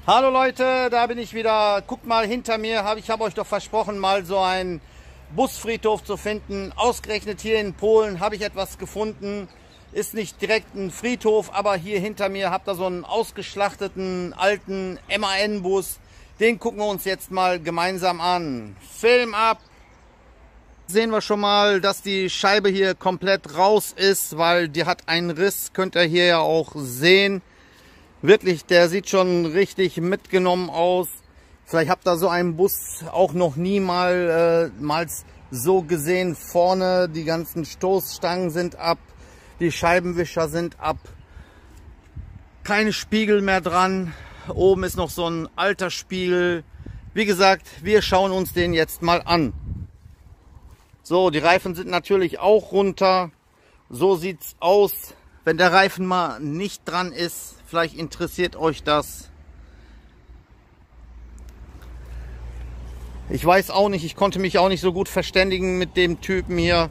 Hallo Leute, da bin ich wieder. Guckt mal hinter mir, ich habe euch doch versprochen, mal so einen Busfriedhof zu finden. Ausgerechnet hier in Polen habe ich etwas gefunden. Ist nicht direkt ein Friedhof, aber hier hinter mir habt ihr so einen ausgeschlachteten alten MAN-Bus. Den gucken wir uns jetzt mal gemeinsam an. Film ab! Sehen wir schon mal, dass die Scheibe hier komplett raus ist, weil die hat einen Riss. Könnt ihr hier ja auch sehen. Wirklich, der sieht schon richtig mitgenommen aus. Vielleicht habt ihr so einen Bus auch noch niemals so gesehen. Vorne die ganzen Stoßstangen sind ab, die Scheibenwischer sind ab. Keine Spiegel mehr dran. Oben ist noch so ein alter Spiegel. Wie gesagt, wir schauen uns den jetzt mal an. So, die Reifen sind natürlich auch runter. So sieht's aus, wenn der Reifen mal nicht dran ist. Vielleicht interessiert euch das. Ich weiß auch nicht, ich konnte mich auch nicht so gut verständigen mit dem Typen hier.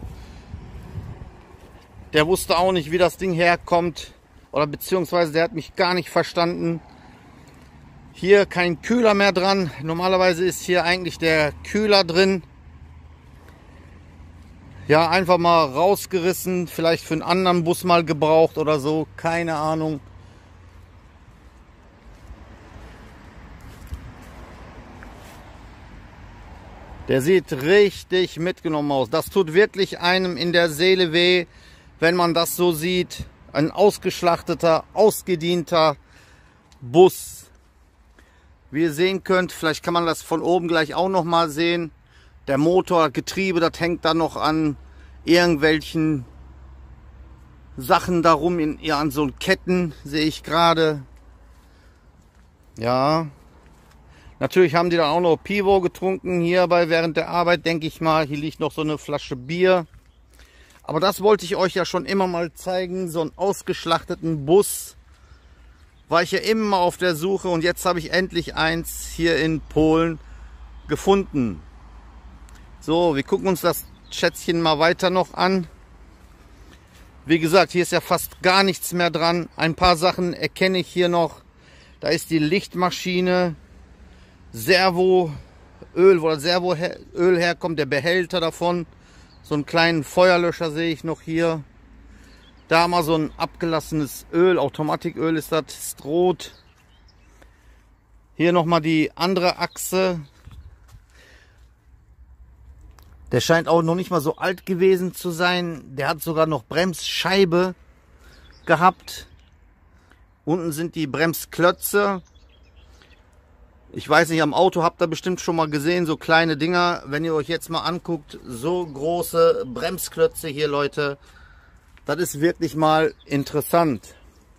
Der wusste auch nicht, wie das Ding herkommt. Oder beziehungsweise der hat mich gar nicht verstanden. Hier kein Kühler mehr dran. Normalerweise ist hier eigentlich der Kühler drin. Ja, einfach mal rausgerissen. Vielleicht für einen anderen Bus mal gebraucht oder so. Keine Ahnung. Der sieht richtig mitgenommen aus. Das tut wirklich einem in der Seele weh, wenn man das so sieht. Ein ausgeschlachteter, ausgedienter Bus. Wie ihr sehen könnt, vielleicht kann man das von oben gleich auch noch mal sehen. Der Motor, Getriebe, das hängt da noch an irgendwelchen Sachen darum, an so Ketten, sehe ich gerade. Ja. Natürlich haben die dann auch noch Pivo getrunken hierbei während der Arbeit, denke ich mal. Hier liegt noch so eine Flasche Bier. Aber das wollte ich euch ja schon immer mal zeigen. So einen ausgeschlachteten Bus. War ich ja immer auf der Suche und jetzt habe ich endlich eins hier in Polen gefunden. So, wir gucken uns das Schätzchen mal weiter noch an. Wie gesagt, hier ist ja fast gar nichts mehr dran. Ein paar Sachen erkenne ich hier noch. Da ist die Lichtmaschine. Servoöl, wo das Servoöl herkommt, der Behälter davon. So einen kleinen Feuerlöscher sehe ich noch hier. Da haben wir so ein abgelassenes Öl, Automatiköl ist das, ist rot. Hier nochmal die andere Achse. Der scheint auch noch nicht mal so alt gewesen zu sein. Der hat sogar noch Bremsscheibe gehabt. Unten sind die Bremsklötze. Ich weiß nicht, am Auto habt ihr bestimmt schon mal gesehen, so kleine Dinger. Wenn ihr euch jetzt mal anguckt, so große Bremsklötze hier, Leute. Das ist wirklich mal interessant.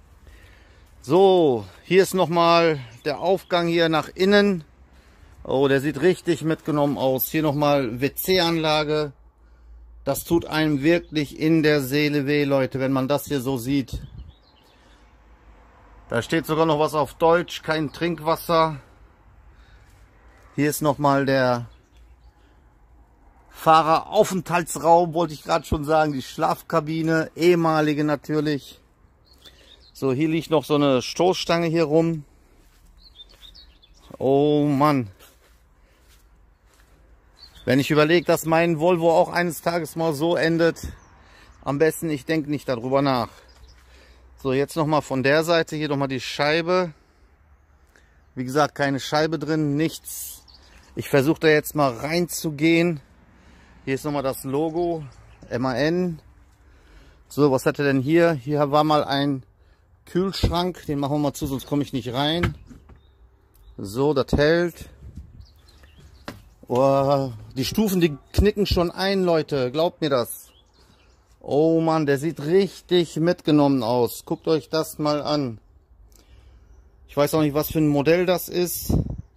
So, hier ist nochmal der Aufgang hier nach innen. Oh, der sieht richtig mitgenommen aus. Hier nochmal WC-Anlage. Das tut einem wirklich in der Seele weh, Leute, wenn man das hier so sieht. Da steht sogar noch was auf Deutsch, kein Trinkwasser. Hier ist nochmal der Fahreraufenthaltsraum, wollte ich gerade schon sagen, die Schlafkabine, ehemalige natürlich. So, hier liegt noch so eine Stoßstange hier rum. Oh Mann. Wenn ich überlege, dass mein Volvo auch eines Tages mal so endet, am besten, ich denke nicht darüber nach. So, jetzt nochmal von der Seite, hier nochmal die Scheibe. Wie gesagt, keine Scheibe drin, nichts. Ich versuche da jetzt mal reinzugehen. Hier ist nochmal das Logo, MAN. So, was hat er denn hier? Hier war mal ein Kühlschrank, den machen wir mal zu, sonst komme ich nicht rein. So, das hält. Oh, die Stufen, die knicken schon ein, Leute, glaubt mir das. Oh Mann, der sieht richtig mitgenommen aus. Guckt euch das mal an. Ich weiß auch nicht, was für ein Modell das ist.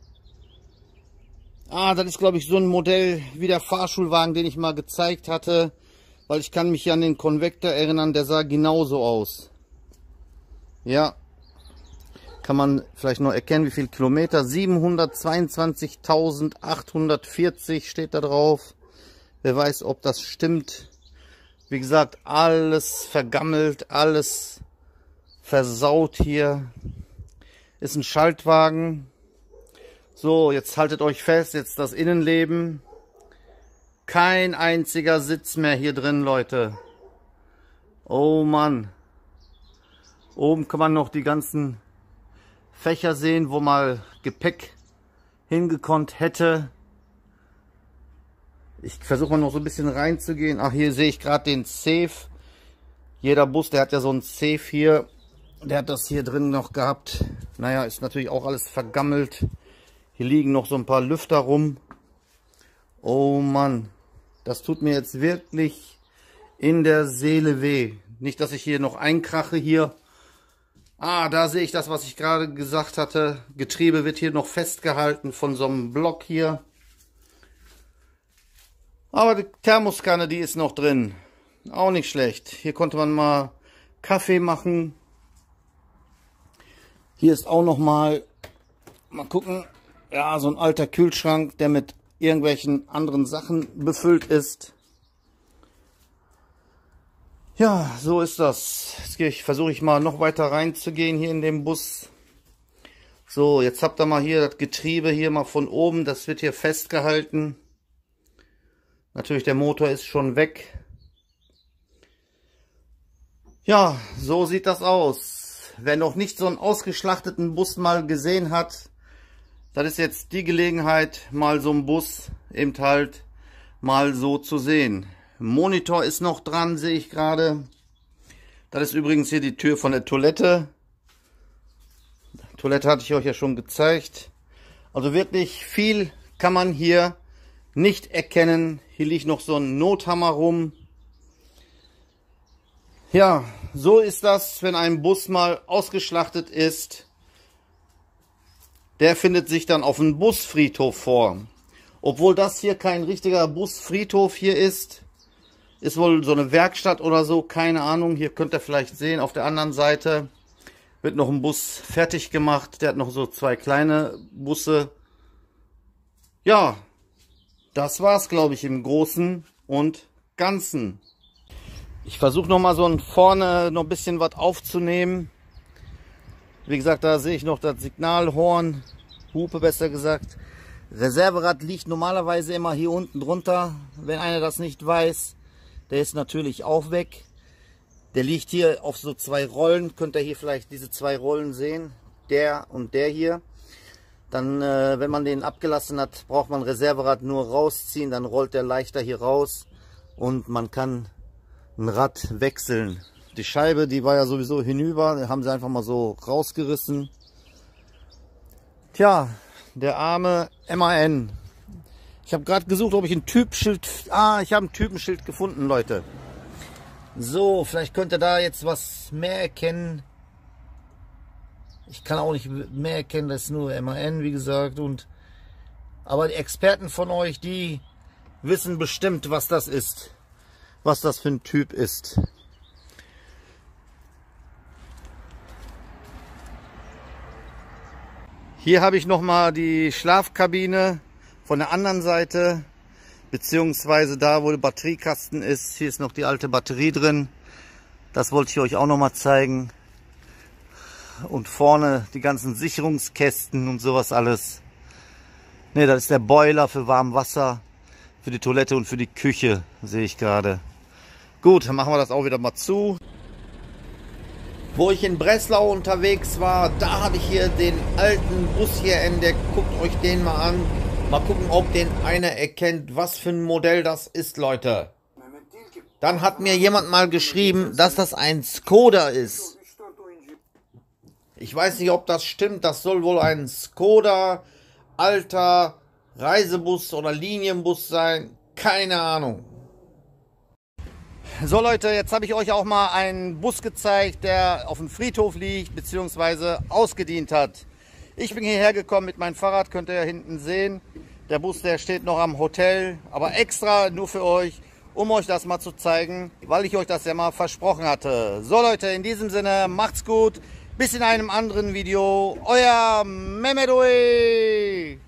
Ah, das ist, glaube ich, so ein Modell wie der Fahrschulwagen, den ich mal gezeigt hatte. Weil ich kann mich an den Konvektor erinnern, der sah genauso aus. Ja. Kann man vielleicht noch erkennen, wie viel Kilometer. 722.840 steht da drauf. Wer weiß, ob das stimmt. Wie gesagt, alles vergammelt, alles versaut hier. Ist ein Schaltwagen. So, jetzt haltet euch fest, jetzt das Innenleben. Kein einziger Sitz mehr hier drin, Leute. Oh Mann. Oben kann man noch die ganzen Fächer sehen, wo mal Gepäck hingekonnt hätte. Ich versuche mal noch so ein bisschen reinzugehen. Ach, hier sehe ich gerade den Safe. Jeder Bus, der hat ja so einen Safe hier. Der hat das hier drin noch gehabt. Naja, ist natürlich auch alles vergammelt. Hier liegen noch so ein paar Lüfter rum. Oh Mann, das tut mir jetzt wirklich in der Seele weh. Nicht, dass ich hier noch einkrache hier. Ah, da sehe ich das, was ich gerade gesagt hatte. Getriebe wird hier noch festgehalten von so einem Block hier. Aber die Thermoskanne, die ist noch drin. Auch nicht schlecht. Hier konnte man mal Kaffee machen. Hier ist auch noch mal gucken, ja, so ein alter Kühlschrank, der mit irgendwelchen anderen Sachen befüllt ist. Ja, so ist das. Jetzt versuche ich mal noch weiter reinzugehen hier in den Bus. So, jetzt habt ihr mal hier das Getriebe hier mal von oben. Das wird hier festgehalten. Natürlich, der Motor ist schon weg. Ja, so sieht das aus. Wer noch nicht so einen ausgeschlachteten Bus mal gesehen hat, das ist jetzt die Gelegenheit, mal so einen Bus eben halt mal so zu sehen. Monitor ist noch dran, sehe ich gerade. Das ist übrigens hier die Tür von der Toilette. Toilette hatte ich euch ja schon gezeigt. Also wirklich viel kann man hier nicht erkennen. Hier liegt noch so ein Nothammer rum. Ja, so ist das, wenn ein Bus mal ausgeschlachtet ist. Der findet sich dann auf dem Busfriedhof vor. Obwohl das hier kein richtiger Busfriedhof hier ist. Ist wohl so eine Werkstatt oder so, keine Ahnung. Hier könnt ihr vielleicht sehen, auf der anderen Seite wird noch ein Bus fertig gemacht. Der hat noch so zwei kleine Busse. Ja, das war's, glaube ich, im Großen und Ganzen. Ich versuche noch mal so vorne noch ein bisschen was aufzunehmen. Wie gesagt, da sehe ich noch das Signalhorn, Hupe besser gesagt. Reserverad liegt normalerweise immer hier unten drunter, wenn einer das nicht weiß. Der ist natürlich auch weg. Der liegt hier auf so zwei Rollen. Könnt ihr hier vielleicht diese zwei Rollen sehen. Der und der hier. Dann, wenn man den abgelassen hat, braucht man Reserverad nur rausziehen. Dann rollt der leichter hier raus. Und man kann ein Rad wechseln. Die Scheibe, die war ja sowieso hinüber. Die haben sie einfach mal so rausgerissen. Tja, der arme MAN. Ich habe gerade gesucht, ob ich ein Typschild... Ah, ich habe ein Typenschild gefunden, Leute. So, vielleicht könnt ihr da jetzt was mehr erkennen. Ich kann auch nicht mehr erkennen, das ist nur MAN, wie gesagt. Aber die Experten von euch, die wissen bestimmt, was das ist. Was das für ein Typ ist. Hier habe ich nochmal die Schlafkabine von der anderen Seite, beziehungsweise da, wo der Batteriekasten ist. Hier ist noch die alte Batterie drin. Das wollte ich euch auch noch mal zeigen. Und vorne die ganzen Sicherungskästen und sowas alles. Ne, das ist der Boiler für warmes Wasser, für die Toilette und für die Küche, sehe ich gerade. Gut, dann machen wir das auch wieder mal zu. Wo ich in Breslau unterwegs war, da habe ich hier den alten Bus hier entdeckt. Guckt euch den mal an. Mal gucken, ob den einer erkennt, was für ein Modell das ist, Leute. Dann hat mir jemand mal geschrieben, dass das ein Skoda ist. Ich weiß nicht, ob das stimmt. Das soll wohl ein Skoda alter Reisebus oder Linienbus sein. Keine Ahnung. So Leute, jetzt habe ich euch auch mal einen Bus gezeigt, der auf dem Friedhof liegt, beziehungsweise ausgedient hat. Ich bin hierher gekommen mit meinem Fahrrad, könnt ihr ja hinten sehen. Der Bus, der steht noch am Hotel, aber extra nur für euch, um euch das mal zu zeigen, weil ich euch das ja mal versprochen hatte. So Leute, in diesem Sinne, macht's gut, bis in einem anderen Video. Euer Mehmet Ui.